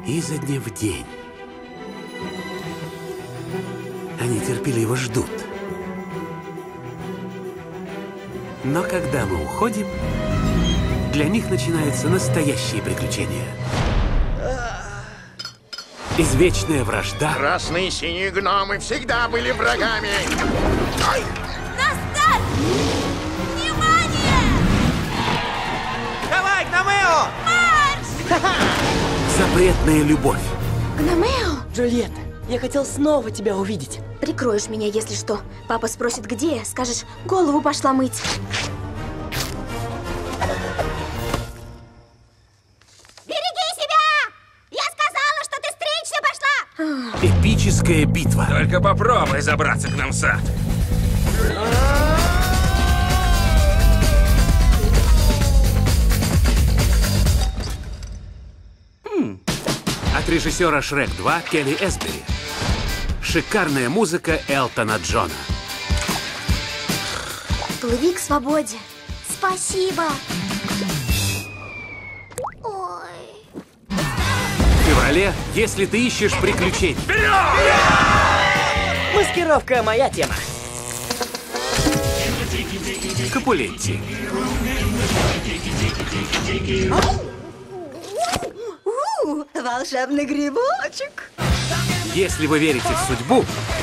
изо дня в день. Они терпеливо ждут. Но когда мы уходим, для них начинаются настоящие приключения. Извечная вражда. Красные и синие гномы всегда были врагами. Ай! На старт! Внимание! Давай, Гномео! Марш! Запретная любовь. Гномео! Джульетта, я хотел снова тебя увидеть. Прикроешь меня, если что. Папа спросит, где я, скажешь, голову пошла мыть. Береги себя! Я сказала, что ты стричься пошла! Эпическая битва. Только попробуй забраться к нам в сад. От режиссера «Шрек 2» Келли Эсбери. Шикарная музыка Элтона Джона. Плыви к свободе. Спасибо. Ой. В феврале, если ты ищешь приключений. Маскировка моя тема. Капулетти. Волшебный грибочек! Если вы верите в судьбу,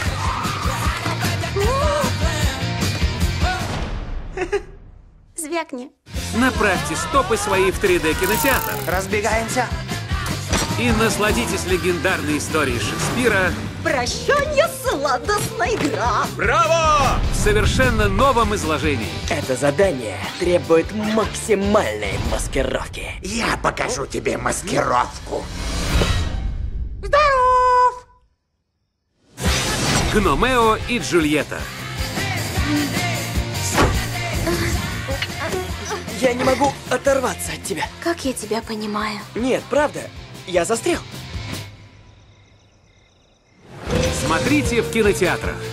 Звякни. направьте стопы свои в 3D-кинотеатр Разбегаемся. и насладитесь легендарной историей Шекспира Прощание, сладостная игра! Браво! в совершенно новом изложении. Это задание требует максимальной маскировки. Я покажу тебе маскировку. Гномео и Джульетта. Я не могу оторваться от тебя. Как я тебя понимаю? Нет, правда, я застрял. Смотрите в кинотеатрах.